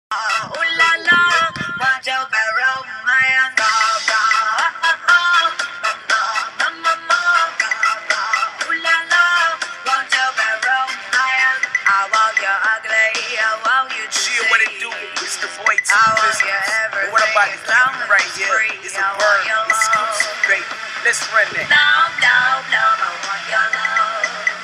Ooh la la, want your bad romance. Ooh la la, want your bad romance. I want you ugly, I want you Shit, what it do? It's the boy T. I want you everything. What I'm about to as give long you as right it's here free. is I a want bird your exclusive, love. baby. Let's run that. Love, love, love, I want your love.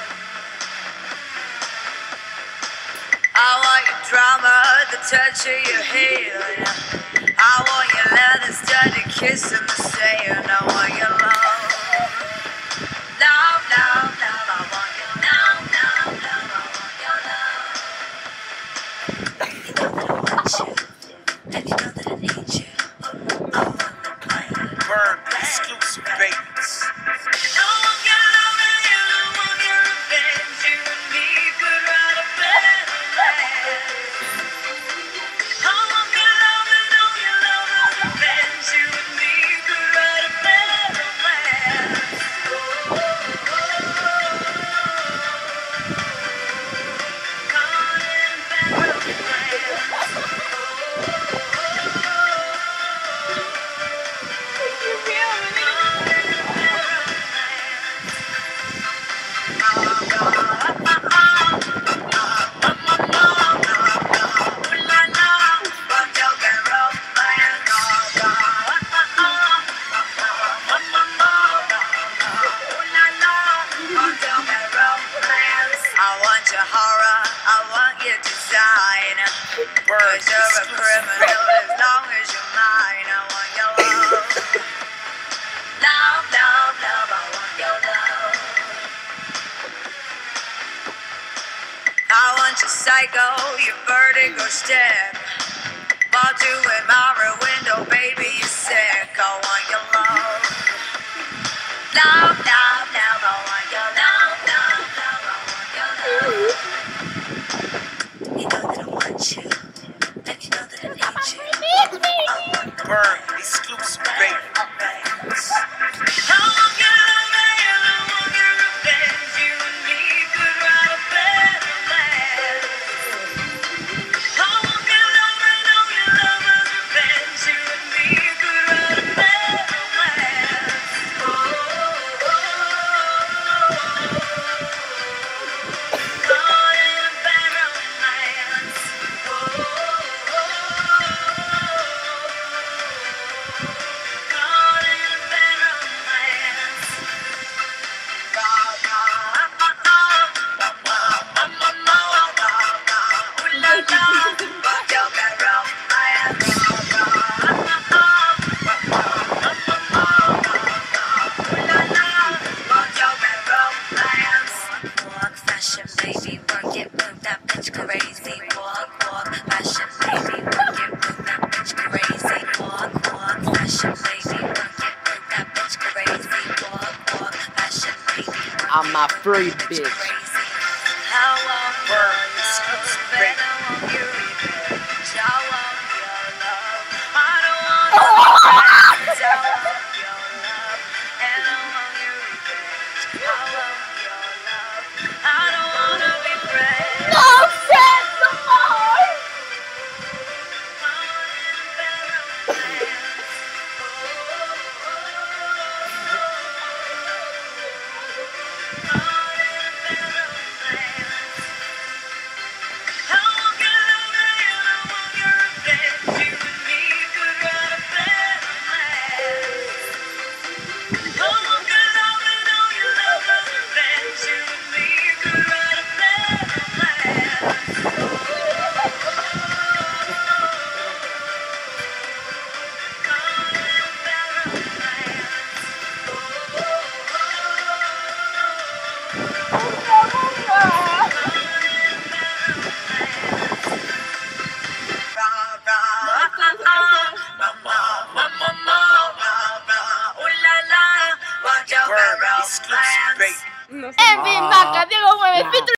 I want your drama, the touch of your hand. I want your leather studded kiss in the sand. I want your love. Love, love, love, I want your love, love, love, I want your love. You know that I want you, and you know that I need you. I want the plan. Bird exclusive, babies. I want your love and you want your revenge. You and me could write a better life. I want your love and all your lover's revenge. You and me could write a better life. Oh, oh, caught in better I want your horror, I want your design. Bird Cause you're a exclusive, criminal as long as you're mine. I want your love. Love, love, love, I want your love. I want your psycho, your vertigo step. While doing my window, baby, you're sick. I want your love. Love, love, love, I want your love. Love, love, I want your love. You know that I want you, and you know that I need you. I want the bird exclusive, baby. romance. I want your love and I want your revenge. You and me could write a better life. I want your love and all your lover's revenge. You and me could write a better life. Oh, oh, caught in a bad romance. Oh, caught in a bad romance. Walk, fashion, baby, work it, move that bitch crazy. Walk, walk, fashion, baby, work it, move that bitch crazy. Walk, walk, fashion, baby, work it, move that bitch crazy. Walk, walk, fashion, baby, work it, I'm my free move that bitch. crazy. I want your love, and I want your revenge. I want your love. I don't want to be friends. I want your love, and I want your revenge. I want your love. I don't want to be friends. No sense no more. Caught in a bad romance. Caught in a bad romance. I want your love and I want your revenge. You and me could write a better life. I want your love and all your lover's revenge. You and me could write a better life. Caught in a bad Bird exclusive, baby. En fin, vaca, Diego mueve,